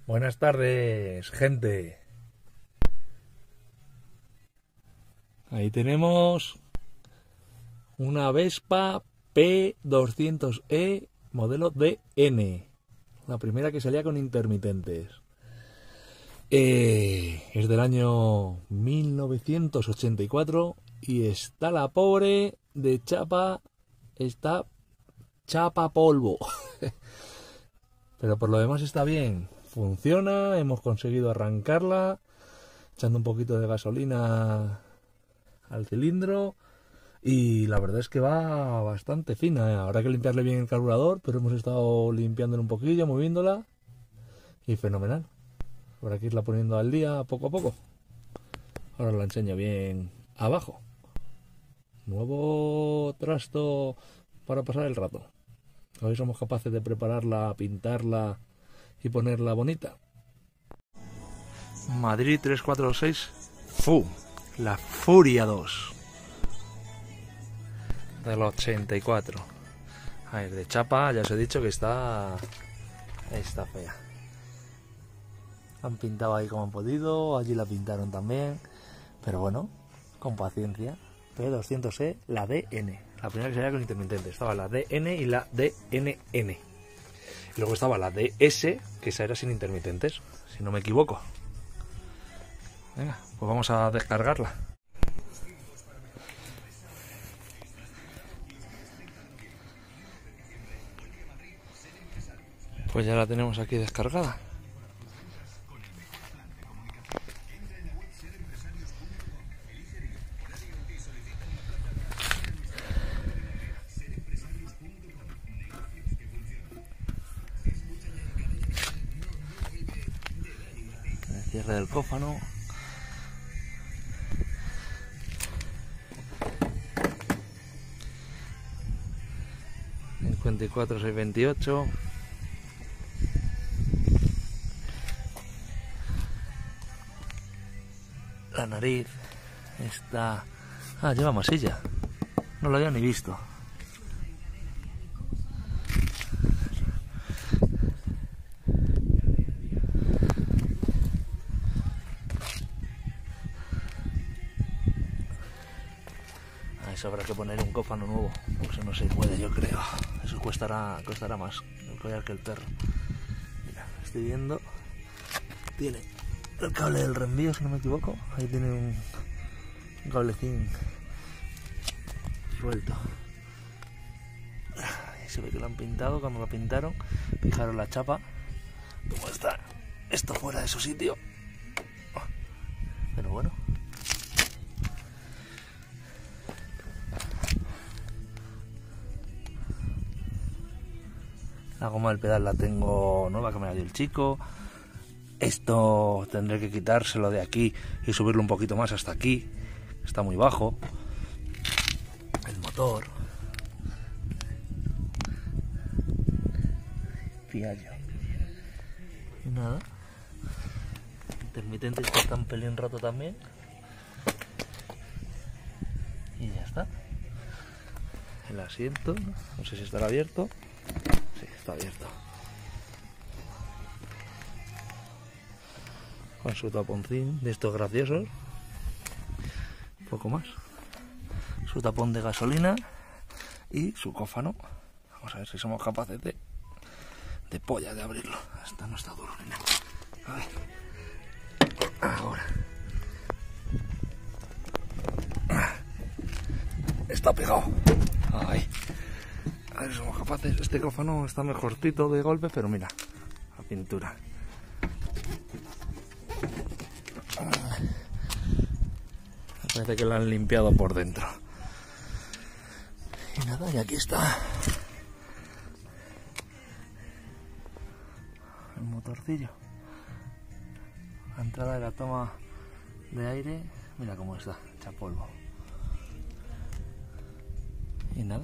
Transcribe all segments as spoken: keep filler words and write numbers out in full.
Buenas tardes, gente. Ahí tenemos una Vespa P doscientos E modelo D N, la primera que salía con intermitentes. Eh, es del año mil novecientos ochenta y cuatro y está la pobre de chapa, está chapa polvo. Pero por lo demás está bien, funciona, hemos conseguido arrancarla, echando un poquito de gasolina al cilindro y la verdad es que va bastante fina, ¿eh? Habrá que limpiarle bien el carburador, pero hemos estado limpiándola un poquillo, moviéndola y fenomenal. Habrá que irla poniendo al día poco a poco. Ahora la enseño bien abajo. Nuevo trasto para pasar el rato. A ver si somos capaces de prepararla, pintarla y ponerla bonita. Madrid tres cuatro seis F U, la Furia dos del ochenta y cuatro. A ver, de chapa ya os he dicho que está está fea. Han pintado ahí como han podido, allí la pintaron también, pero bueno, con paciencia. P doscientos E, la D N, la primera que salía con intermitente. Estaba la D N y la D N N. Y luego estaba la D S, que esa era sin intermitentes, si no me equivoco. Venga, pues vamos a descargarla. Pues ya la tenemos aquí descargada. El cierre del cófano. cincuenta y cuatro seiscientos veintiocho. La nariz está... Ah, lleva masilla. No lo había ni visto. A eso habrá que poner un cófano nuevo. Eso no se puede, yo creo. Eso costará, costará más el collar que el perro. Mira, estoy viendo. Tiene el cable del reenvío, si no me equivoco. Ahí tiene un, un cablecín suelto. Ahí se ve que lo han pintado. Cuando lo pintaron, fijaros la chapa cómo está esto fuera de su sitio. Pero bueno, la goma del pedal la tengo nueva, que me la dio el chico. Esto tendré que quitárselo de aquí y subirlo un poquito más hasta aquí. Está muy bajo. El motor. Fiallo. Y nada. Intermitente está un pelín roto también. Y ya está. El asiento. No sé si estará abierto. Sí, está abierto. Con su taponcín de estos graciosos. Un poco más. Su tapón de gasolina. Y su cófano. Vamos a ver si somos capaces de... De polla de abrirlo. Esta no está duro ni nada. A ver. Ahora. Está pegado. Ahí. A ver si somos capaces. Este cófano está mejorcito de golpe, pero mira. La pintura. Parece que la han limpiado por dentro. Y nada, y aquí está el motorcillo. La entrada de la toma de aire. Mira cómo está, hecha polvo. Y nada.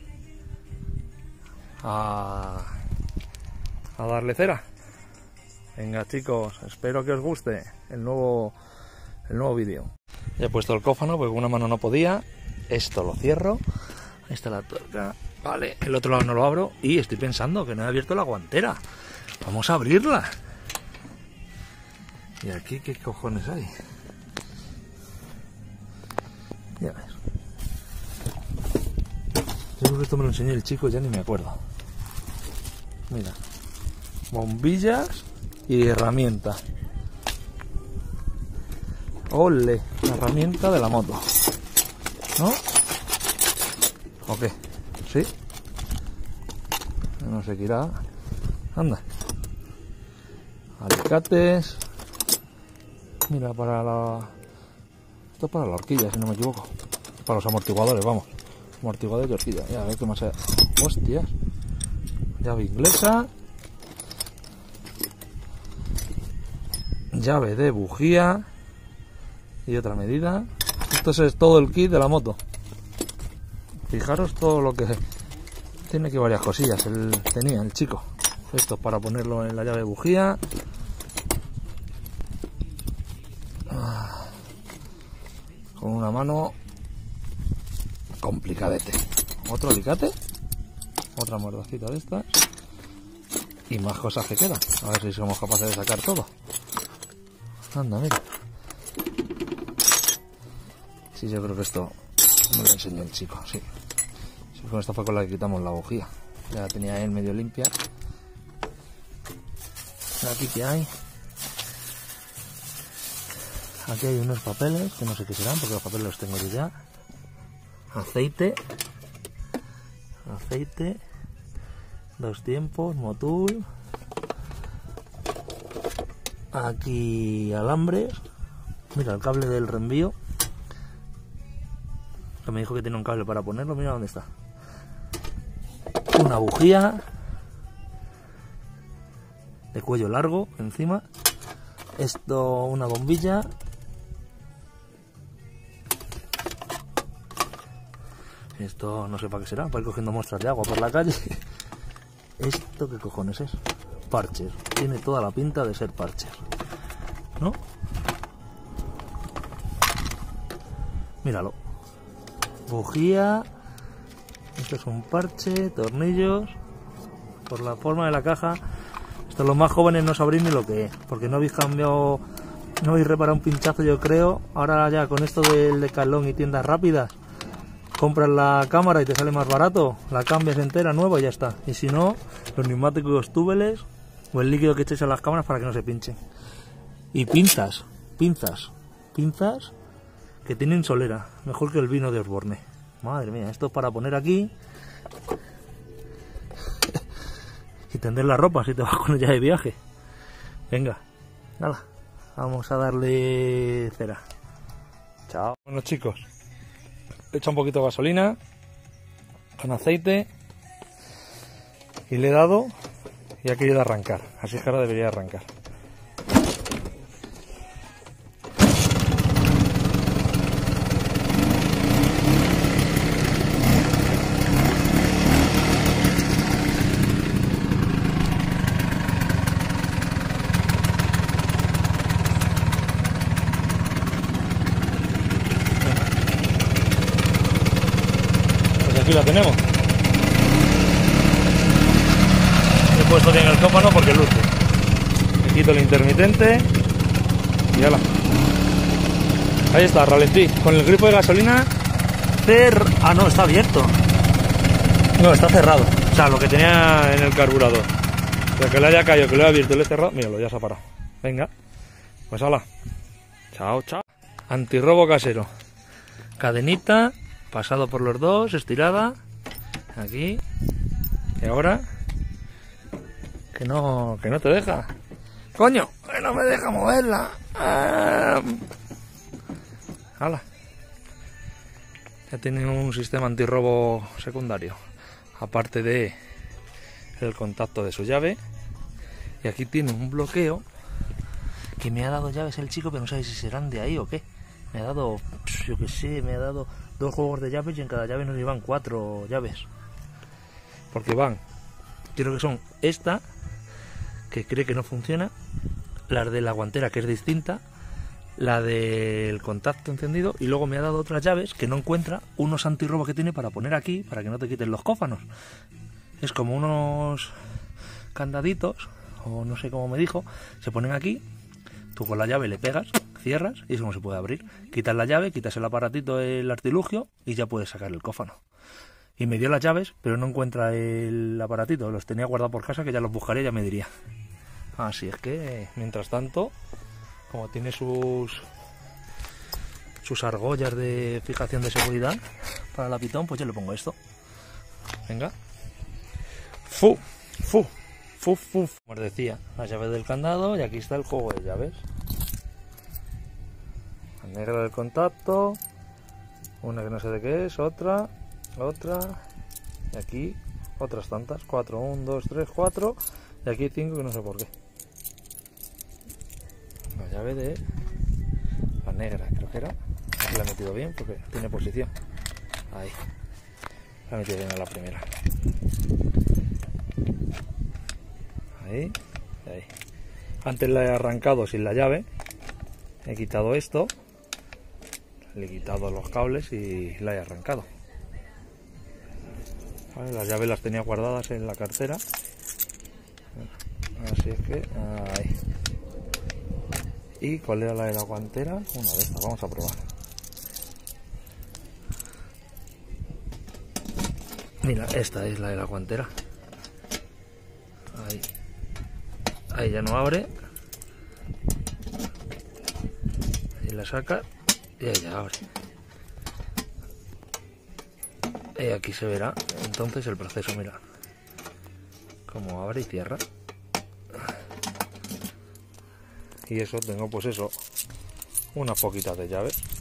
A, a darle cera. Venga, chicos, espero que os guste el nuevo, el nuevo vídeo. Ya he puesto el cófano porque con una mano no podía. Esto lo cierro. Ahí está la tuerca. Vale, el otro lado no lo abro. Y estoy pensando que no he abierto la guantera. Vamos a abrirla. ¿Y aquí qué cojones hay? Ya ves. Yo creo que esto me lo enseñó el chico, ya ni me acuerdo. Mira. Bombillas y herramienta. ¡Ole! La herramienta de la moto. ¿No? ¿O qué? ¿Sí? No sé qué irá. Anda. Alicates. Mira, para la... Esto es para la horquilla, si no me equivoco. Para los amortiguadores, vamos. Amortiguadores de horquilla. Ya, a ver qué más hay. Hostias. Llave inglesa. Llave de bujía. Y otra medida. Esto es todo el kit de la moto. Fijaros todo lo que... Tiene aquí varias cosillas. El... Tenía el chico. Esto es para ponerlo en la llave de bujía. Con una mano complicadete. Otro alicate. Otra mordacita de estas. Y más cosas que quedan. A ver si somos capaces de sacar todo. Anda, mira. Sí, yo creo que esto me lo enseñó el chico, sí. Sí, con esta fue con la que quitamos la bujía. Ya la tenía él medio limpia. Aquí que hay. Aquí hay unos papeles, que no sé qué serán, porque los papeles los tengo yo ya. Aceite. Aceite. Dos tiempos, motul. Aquí alambres. Mira, el cable del reenvío. Que me dijo que tiene un cable para ponerlo, mira dónde está. Una bujía. De cuello largo, encima. Esto, una bombilla. Esto no sé para qué será, para ir cogiendo muestras de agua por la calle. ¿Esto qué cojones es? Parcher. Tiene toda la pinta de ser parcher, ¿no? Míralo. Bujía. Esto es un parche, tornillos. Por la forma de la caja. Esto los más jóvenes no sabréis ni lo que es, porque no habéis cambiado, no habéis reparado un pinchazo, yo creo. Ahora ya con esto del Decathlon y tiendas rápidas, compras la cámara y te sale más barato, la cambias entera, nueva y ya está. Y si no, los neumáticos túbeles o el líquido que echéis a las cámaras para que no se pinchen. Y pinzas, pinzas, pinzas que tienen solera, mejor que el vino de Osborne. Madre mía, esto es para poner aquí y tender la ropa si te vas con ella de viaje. Venga, nada, vamos a darle cera. Chao. Bueno, chicos, he echado un poquito de gasolina con aceite y le he dado y ha querido arrancar, así es que ahora debería arrancar. Aquí la tenemos. He puesto bien el cópano porque luce. Le quito el intermitente y ala. Ahí está, ralentí. Con el grifo de gasolina cer... Ah, no, está abierto. No, está cerrado. O sea, lo que tenía en el carburador. O sea, que le haya caído, que lo he abierto y lo he cerrado. Míralo, ya se ha parado. Venga. Pues ala. Chao, chao. Antirrobo casero. Cadenita. Pasado por los dos, estirada. Aquí. Y ahora. Que no, que no te deja. ¡Coño! ¡Que no me deja moverla! ¡Ah! ¡Hala! Ya tiene un sistema antirrobo secundario. Aparte de el contacto de su llave. Y aquí tiene un bloqueo. Que me ha dado llaves el chico, pero no sé si serán de ahí o qué. Me ha dado, yo que sé, me ha dado dos juegos de llaves y en cada llave nos llevan cuatro llaves. Porque van, creo que son esta, que cree que no funciona, la de la guantera, que es distinta, la del contacto encendido, y luego me ha dado otras llaves que no encuentra, unos antirrobos que tiene para poner aquí, para que no te quiten los cófanos. Es como unos candaditos, o no sé cómo me dijo, se ponen aquí, Tú con la llave le pegas, cierras y eso no se puede abrir. Quitas la llave, quitas el aparatito, el artilugio y ya puedes sacar el cófano. Y me dio las llaves, pero no encuentra el aparatito. Los tenía guardados por casa, que ya los buscaré, ya me diría. Así es que, mientras tanto, como tiene sus sus argollas de fijación de seguridad para la pitón, pues yo le pongo esto. Venga. Fu, fu, fu, fu. Como os decía, las llaves del candado y aquí está el juego de llaves. La negra del contacto, una que no sé de qué es, otra, otra, y aquí otras tantas, cuatro, uno, dos, tres, cuatro, y aquí cinco que no sé por qué. La llave de la negra, creo que era. Aquí la he metido bien porque tiene posición. Ahí. La he metido bien a la primera. Ahí, ahí. Antes la he arrancado sin la llave. He quitado esto. Le he quitado los cables y la he arrancado. Vale, las llaves las tenía guardadas en la cartera. Así es que ahí. ¿Y cuál era la de la guantera? Una de estas, vamos a probar. Mira, esta es la de la guantera. Ahí. Ahí ya no abre. Ahí la saca y ahí ya abre. Y aquí se verá entonces el proceso, mira. Cómo abre y cierra. Y eso tengo pues eso, unas poquitas de llaves.